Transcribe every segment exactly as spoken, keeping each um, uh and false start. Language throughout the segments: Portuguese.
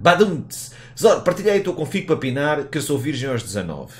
Badum-ts. Zor, partilhei a tua config para pinar que eu sou virgem aos dezanove.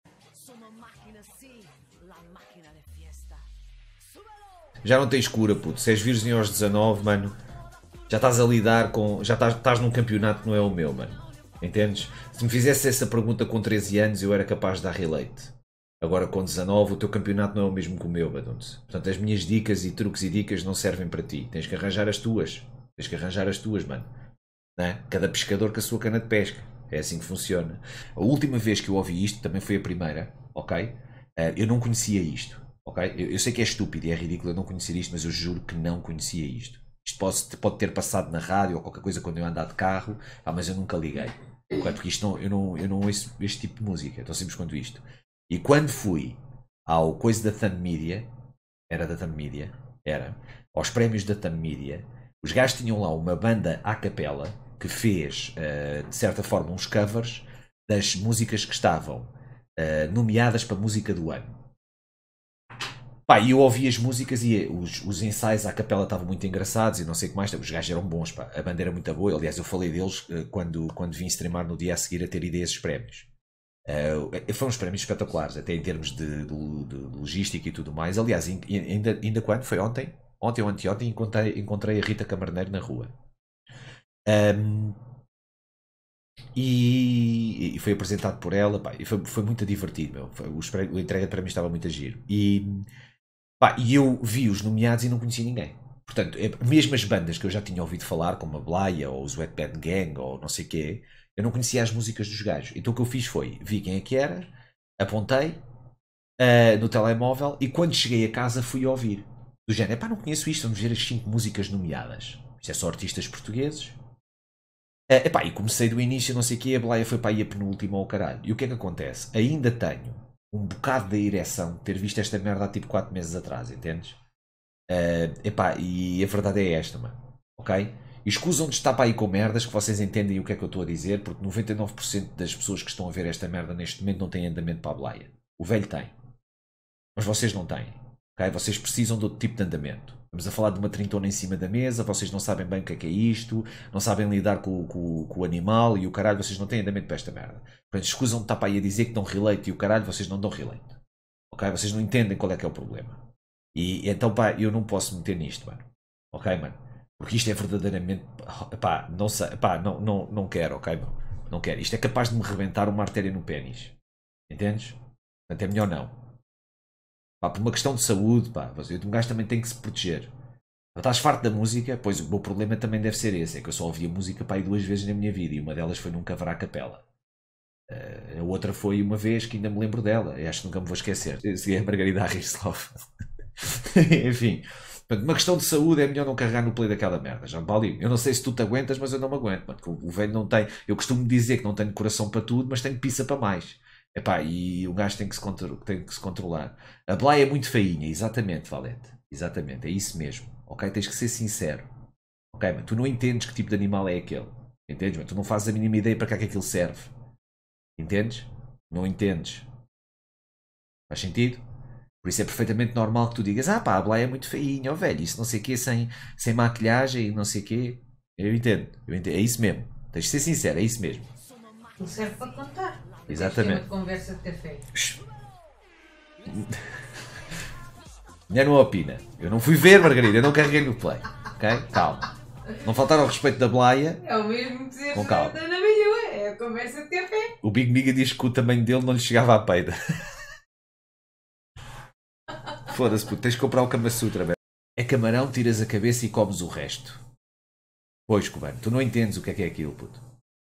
Já não tens cura, puto. Se és virgem aos dezanove, mano, já estás a lidar com... Já estás, estás num campeonato que não é o meu, mano. Entendes? Se me fizesse essa pergunta com treze anos, eu era capaz de dar relate. Agora com dezanove, o teu campeonato não é o mesmo que o meu, Badum-ts. Portanto, as minhas dicas e truques e dicas não servem para ti. Tens que arranjar as tuas. Tens que arranjar as tuas, mano. Não é? Cada pescador com a sua cana de pesca. É assim que funciona. A última vez que eu ouvi isto, também foi a primeira, ok? Eu não conhecia isto. Okay? Eu, eu sei que é estúpido e é ridículo eu não conhecer isto, mas eu juro que não conhecia isto. Isto pode, pode ter passado na rádio ou qualquer coisa quando eu andar de carro, ah, mas eu nunca liguei. Okay? Porque isto não, eu, não, eu não ouço este tipo de música, é tão simples quanto isto. E quando fui ao coisa da Thumb Media, era da Thumb Media, era, aos prémios da Thumb Media, os gajos tinham lá uma banda à capela que fez, uh, de certa forma, uns covers das músicas que estavam uh, nomeadas para música do ano. Pá, e eu ouvi as músicas e os, os ensaios à capela estavam muito engraçados e não sei o que mais. Os gajos eram bons, pá. A banda era muito boa. Aliás, eu falei deles uh, quando, quando vim streamar no dia a seguir a ter ideias dos prémios. Uh, foram uns prémios espetaculares, até em termos de, de, de logística e tudo mais. Aliás, ainda, ainda quando? Foi ontem? Ontem ou anteontem encontrei, encontrei a Rita Camarneiro na rua. Um, e, e foi apresentado por ela, pá, e foi, foi muito divertido, meu. Foi, o, o entrega de prémios estava muito a giro. E... Pá, e eu vi os nomeados e não conhecia ninguém. Portanto, mesmo as bandas que eu já tinha ouvido falar, como a Blaia ou os Wet Band Gang ou não sei o quê, eu não conhecia as músicas dos gajos. Então o que eu fiz foi, vi quem é que era, apontei uh, no telemóvel e quando cheguei a casa fui ouvir. Do género, pá, não conheço isto, vamos ver as cinco músicas nomeadas. Isto é só artistas portugueses. Uh, epá, e comecei do início, não sei o quê, a Blaia foi para aí a penúltima ao caralho. E o que é que acontece? Ainda tenho um bocado da ereção de ter visto esta merda há tipo quatro meses atrás, entendes? Uh, epá, e a verdade é esta, mano. Ok? E escusam de estar para aí com merdas que vocês entendem o que é que eu estou a dizer, porque noventa e nove por cento das pessoas que estão a ver esta merda neste momento não têm andamento para a Blaia. O velho tem. Mas vocês não têm. Okay? Vocês precisam de outro tipo de andamento. Estamos a falar de uma trintona em cima da mesa, vocês não sabem bem o que é que é isto, não sabem lidar com, com, com o animal e o caralho, vocês não têm andamento para esta merda. Portanto, escusam de estar para aí a dizer que dão relate e o caralho, vocês não dão relate. Ok? Vocês não entendem qual é que é o problema. E então, pá, eu não posso meter nisto, mano. Ok, mano? Porque isto é verdadeiramente, pá, não sei, pá, não, não, não quero, ok, mano? Não quero. Isto é capaz de me rebentar uma artéria no pênis. Entendes? Portanto, é melhor não. Pá, por uma questão de saúde, pá, um gajo também tem que se proteger. Estás farto da música? Pois o meu problema também deve ser esse. É que eu só ouvi a música, pá, aí duas vezes na minha vida. E uma delas foi num cover à capela. Uh, a outra foi uma vez que ainda me lembro dela. Eu acho que nunca me vou esquecer. Se é a Margarida Arislov. Enfim. Portanto, uma questão de saúde é melhor não carregar no play daquela merda. Já me eu não sei se tu te aguentas, mas eu não me aguento. Mano, o velho não tem... Eu costumo dizer que não tenho coração para tudo, mas tenho pizza para mais. Epá, e o gajo tem que, se tem que se controlar. A Blay é muito feinha, exatamente, Valente. Exatamente, é isso mesmo. Ok? Tens que ser sincero. Ok, mas tu não entendes que tipo de animal é aquele. Entendes? Mas tu não fazes a mínima ideia para que é que aquilo serve. Entendes? Não entendes. Faz sentido? Por isso é perfeitamente normal que tu digas, ah pá, a Blay é muito feinha, ó oh, velho, isso não sei o quê, sem, sem maquilhagem e não sei o quê. Eu entendo, eu entendo, é isso mesmo. Tens de ser sincero, é isso mesmo. Não serve para contar. Exatamente. Isto é uma conversa de café. Mulher não opina. Eu não fui ver, Margarida, eu não carreguei no play. Ok? Calma. Não faltaram ao respeito da Blaia. É o mesmo dizer com calma. Da Ana Malhoa, é a conversa de café. O Big Miga diz que o tamanho dele não lhe chegava à peida. Foda-se, puto, tens de comprar o Kama Sutra, velho. É camarão, tiras a cabeça e comes o resto. Pois, cubano, tu não entendes o que é que é aquilo, puto.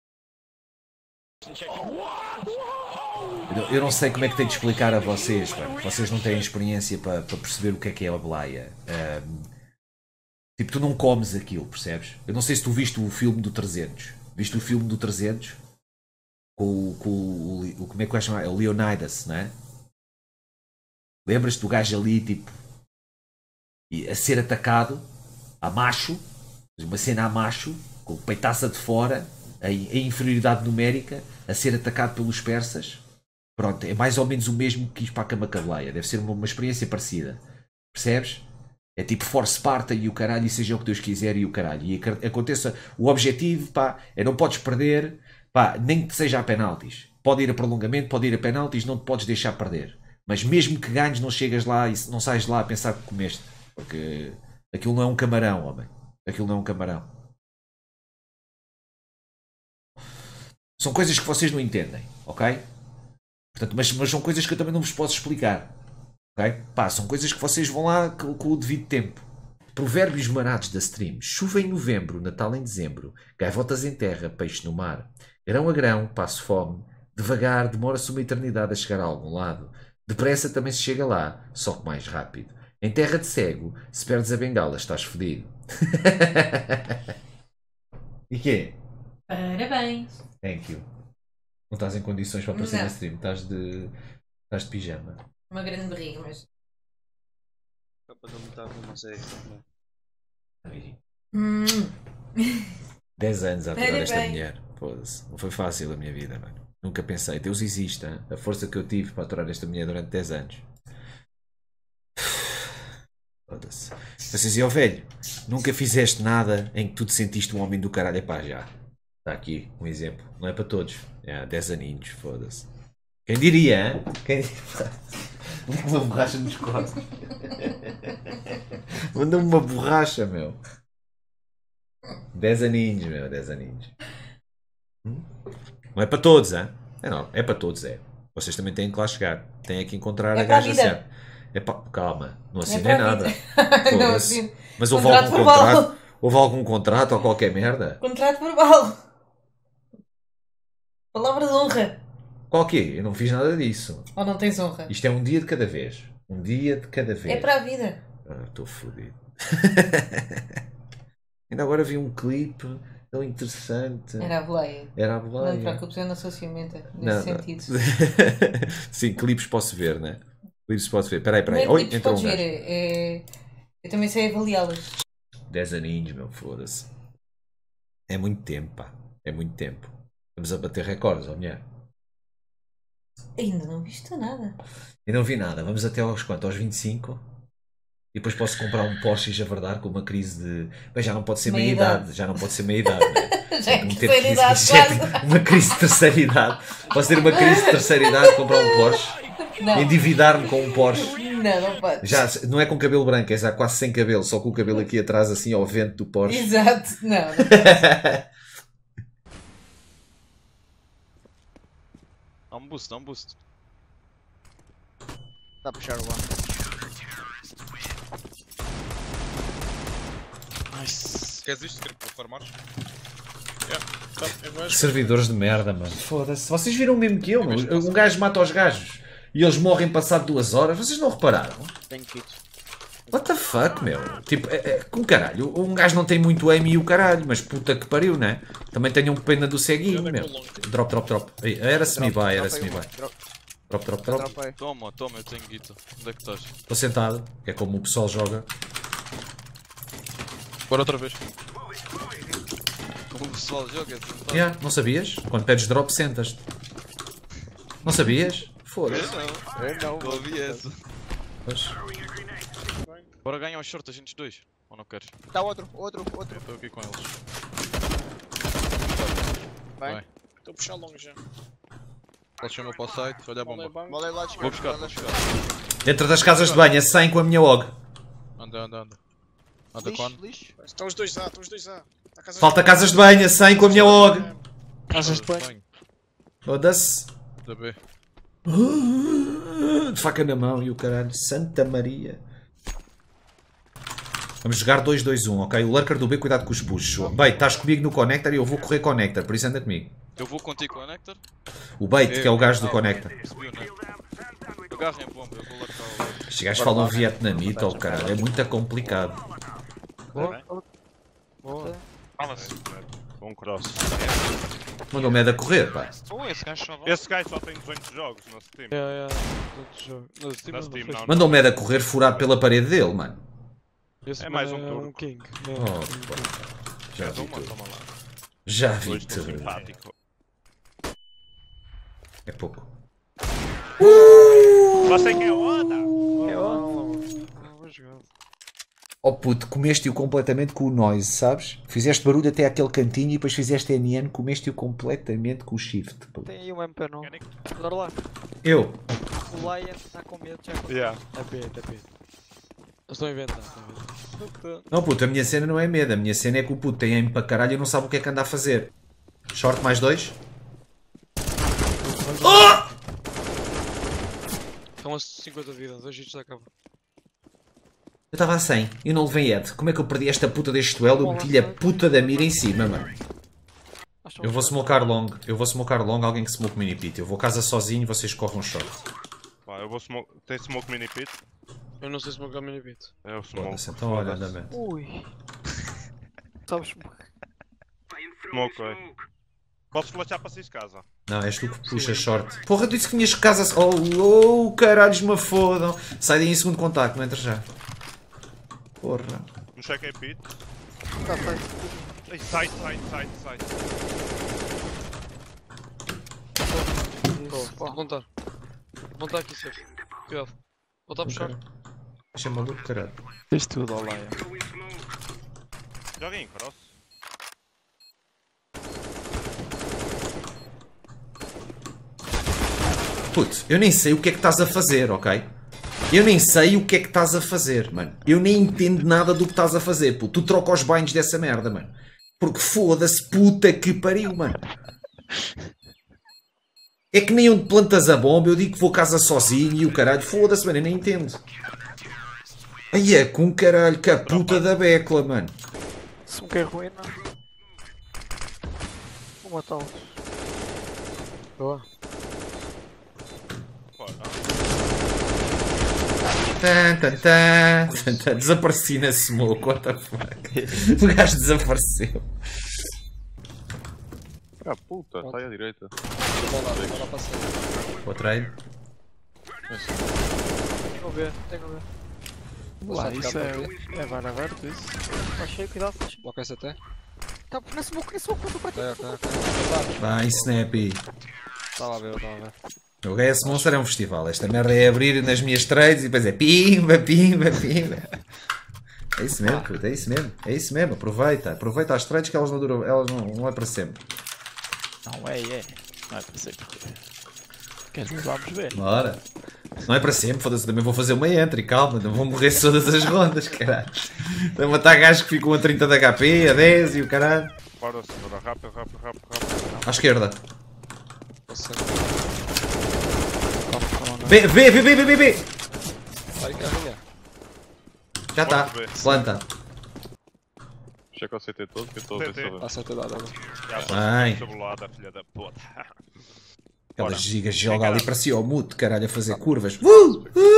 Eu não sei como é que tenho de explicar a vocês, mano. Vocês não têm experiência para, para perceber o que é que é a Blaia. Um, tipo, tu não comes aquilo, percebes? Eu não sei se tu viste o filme do trezentos. Viste o filme do trezentos? Com, com o, o... Como é que vai chamar? É o Leonidas, não é? Lembras-te do gajo ali, tipo... a ser atacado a macho. Uma cena a macho, com o peitaça de fora, em inferioridade numérica, a ser atacado pelos persas. Pronto, é mais ou menos o mesmo que quis para a Camacableia. Deve ser uma, uma experiência parecida. Percebes? É tipo force parta e o caralho, e seja o que Deus quiser e o caralho. E aconteça, o objetivo, pá, é não podes perder, pá, nem que seja a penaltis. Pode ir a prolongamento, pode ir a penaltis, não te podes deixar perder. Mas mesmo que ganhes, não chegas lá e não sais de lá a pensar que comeste. Porque aquilo não é um camarão, homem. Aquilo não é um camarão. São coisas que vocês não entendem, ok? Portanto, mas, mas são coisas que eu também não vos posso explicar. Okay? Pá, são coisas que vocês vão lá com, com o devido tempo. Provérbios marados da stream. Chuva em novembro, Natal em dezembro. Gaivotas em terra, peixe no mar. Grão a grão, passo fome. Devagar, demora-se uma eternidade a chegar a algum lado. Depressa também se chega lá, só que mais rápido. Em terra de cego, se perdes a bengala, estás fodido. E quê? Parabéns. Thank you. Não estás em condições para aparecer Não. na stream. Estás de, estás de pijama. Uma grande barriga, mas. Só para não botar uma série também. Hum. dez anos a aturar esta Parabéns. mulher. Foda-se. Não foi fácil a minha vida, mano. Nunca pensei. Deus existe, hein? A força que eu tive para aturar esta mulher durante dez anos. Foda-se. Vocês diziam, velho, nunca fizeste nada em que tu te sentiste um homem do caralho. Epá, já. Está aqui um exemplo. Não é para todos. É, dez aninhos, foda-se. Quem diria, hein? Quem... Uma borracha nos costas. Manda-me uma borracha, meu. dez aninhos, meu. dez aninhos. Hum? Não é para todos, hein? É não. É para todos, é. Vocês também têm que lá chegar. Têm que encontrar É a para a gaja vida. certa. É pa... Calma. Não assinei para a nada. vida. Foda-se. Não assino. Mas houve Contrato algum verbal. contrato? Houve algum contrato ou qualquer merda? Contrato verbal. Palavra de honra. Qual quê? Eu não fiz nada disso. Ou não tens honra? Isto é um dia de cada vez. Um dia de cada vez. É para a vida. Ah, estou fodido. Ainda agora vi um clipe tão interessante. Era a boleia. Era a Não te boleia. preocupes, eu não sou ciumenta nesse Não, não. sentido. Sim, clipes posso ver, né? Clipes posso ver. Peraí, peraí. Não é Oi, clipes, entrou um podes ver. gajo. É... Eu também sei avaliá-las. dez aninhos, meu, foda-se. É muito tempo, pá. É muito tempo. Estamos a bater recordes, ó mulher. Ainda não viste nada. Eu não vi nada. Vamos até aos quanto? Aos vinte e cinco? E depois posso comprar um Porsche e javardar com uma crise de... Bem, já não pode ser meia idade. Meia-idade. Já não pode ser meia idade, né? Já é Meter terceira crise- idade, já é quase. uma crise de terceira idade. Posso ter uma crise de terceira idade, comprar um Porsche, Não. endividar-me com um Porsche. Não, não podes. Já, não é com cabelo branco, é já quase sem cabelo, só com o cabelo aqui atrás assim ao vento do Porsche. Exato. Não, não. Dá um boost, dá um boost. Dá a puxar o lá. Nice. Queres isto? Queres para farmares? Yeah. Tá, eu vou Servidores de merda, mano. Foda-se. Vocês viram mesmo que eu, mano? Um gajo mata os gajos e eles morrem passado duas horas. Vocês não repararam? Tenho kit. What the fuck, meu? Tipo, é, é, com caralho. Um gajo não tem muito aim e o caralho, mas puta que pariu, né? Também tenham pena do ceguinho, meu. Drop, drop, drop. Ei, era semi-buy, era semi-buy. Drop, drop, drop. Dropei. Toma, toma, eu tenho guita. Onde é que estás? Estou sentado, que é como o pessoal joga. Bora outra vez. Como o pessoal joga, sentado. Yeah, não sabias? Quando pedes drop, sentas. Não sabias? Eu Foda-se. não. Eu não. Não ouvi essa. Pois. Bora ganhar um short a gente dois. Ou não queres? Tá outro, outro, outro. Eu estou aqui com eles. Vai. Vai. Estou a puxar longe já. Podes chamar para o site, olha a bomba. Bola aí lá de Vou esquerda. buscar, bola vou lá de buscar. Dentro das casas de banho, saem com a minha Og. Anda, anda, anda. Anda Lixo, quando? lixo. Estão os dois A, estão os dois A. A casa Falta casas de banho, saem com a minha Og. Casas de banho. Foda-se. Da B. De faca na mão e o caralho. Santa Maria. Vamos jogar dois dois um, ok? O lurker do B, cuidado com os puxos. Bait, estás comigo no connector e eu vou correr connector, por isso anda comigo. Eu vou contigo com o Nectar. O Bait, que é o gajo do Ah, connector. Percebi, né? Agarrem a bomba, eu vou lá cá. Estes gajos falam vietnamita, oh caralho, é muito complicado. Fala-se. Um cross. Mandou-me é de a correr, pá. Oh, esse gajo só vai. Esse gajo só tem dezoito jogos no Steam. É, é, outro jogo. No Steam, No não, Steam no não. Mandou-me é de a correr furado pela parede dele, mano. Esse É mais mano um é turco. um King. É, Oh, um pá. King. Já vi Toma, tudo. toma lá. Já vi Hoje estou tudo. simpático. É pouco. Você quer onda? É onda, mano. Ah, vou jogar. Oh puto, comeste-o completamente com o noise, sabes? Fizeste barulho até àquele cantinho e depois fizeste N N, comeste-o completamente com o shift. Puto. Tem aí um M P não. Agora lá. Eu? O Lion está com medo, já aconteceu. Yeah. É B, é B. Eu estou a inventar, estou a inventar. Não puto, a minha cena não é medo, a minha cena é que o puto tem aim para caralho e não sabe o que é que anda a fazer. Short mais dois. Oh! Estão a cinquenta de vida, dois hits já acabam. Eu estava a cem e não levei head. Como é que eu perdi esta puta deste duelo? Eu meti-lhe a puta da mira em cima, mano. Eu vou smocar long. Eu vou smocar long, alguém que smoke mini pit. Eu vou casa sozinho, vocês corram um short. Pá, eu vou smoke. Tem smoke mini pit? Eu não sei smokear mini pit. É o smoke. Foda-se, então olha, andamento. Ui. Sabes Smoke, é. Podes flashar para seis casa. Não, és tu que puxa short. Porra, tu disse que vinhas casa. Oh, oh, caralhos, me fodam. Sai daí em segundo contacto, não entra já. Porra. Um check é pit. Tá, tá. Ei, side, side, side, side. Vou apontar. Vou apontar aqui, Sérgio. Cuidado. Vou estar a puxar. Deixa maluco, caralho. Tens tudo, ó Lion. Joga em cross. Putz, eu nem sei o que é que estás a fazer, ok? Eu nem sei o que é que estás a fazer, mano. Eu nem entendo nada do que estás a fazer, puto. Tu troca os banhos dessa merda, mano. Porque foda-se, puta que pariu, mano. É que nem onde plantas a bomba, eu digo que vou casa sozinho e o caralho, foda-se, mano, eu nem entendo. Aí é com caralho, que a puta da becla, mano. Se me quer ruína. Vou matá-los. Boa. Tan, tan, tan, tan, tan. Desapareci na smoke, what the fuck. O gajo desapareceu. Ah, puta, sai à direita. Vou lá, vou lá para cima. Vou trade. Tenho a ver, tenho a ver. Lá, isso é. É vara aberto isso. Achei, cuidado, achei. Bloca esse até. Tá na smoke, na smoke, na smoke. Ok, ok, ok. Vai, Snappy. Estava a ver, estava a ver. O H S Monster é um festival. Esta merda é abrir nas minhas trades e depois é pimba, pimba, pimba. É isso mesmo, puto, é isso mesmo. É isso mesmo, aproveita. Aproveita as trades que elas não duram, elas não, não é para sempre. Não é, é. Não é para sempre. Queres ver? Vamos ver. Bora. Não é para sempre, foda-se, também vou fazer uma entry, calma, não vou morrer todas as rondas, caralho. Estão a matar gajos que ficam a trinta de H P, a dez e o caralho. Bora, senhora, rápido, rápido, rápido, rápido. À esquerda. Você. B, B, B, B, B, B, B. Vai, carrinha. Já está, Pode ver. planta. Checa o C T todo que eu estou a ver se eu... Acerta dada. Bem. Cebolada, filha da puta. Aquela Bora. giga joga ali para si ao mute, caralho, a fazer curvas. Uh, uh.